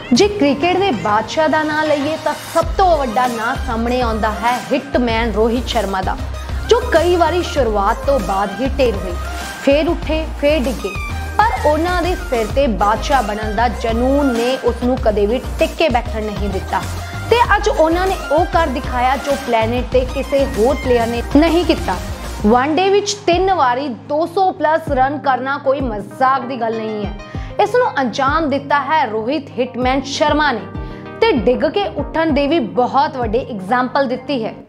जे cricket के बादशाह का नाम लईए तो सब तो वड्डा नाम सामने आता है हिटमैन रोहित शर्मा का, जो कई बारी शुरुआत तो बाद ही ढेर हुई, फिर उठे फिर डिगे, पर उन्होंने दे सिर ते बादशाह बनने का जनून ने उसनू कदे भी टिके बैठन नहीं दिता ते अज उन्होंने वो कर दिखाया जो प्लैनेट ते किसी होर प्लेयर ने नहीं किया। वनडे विच 3 वारी 200+ रन करना कोई मजाक की गल नहीं है। इसनू अंजाम दिता है रोहित हिटमैन शर्मा ने ते डिग के उठन दे भी बहुत वड्डी एग्जाम्पल दिती है।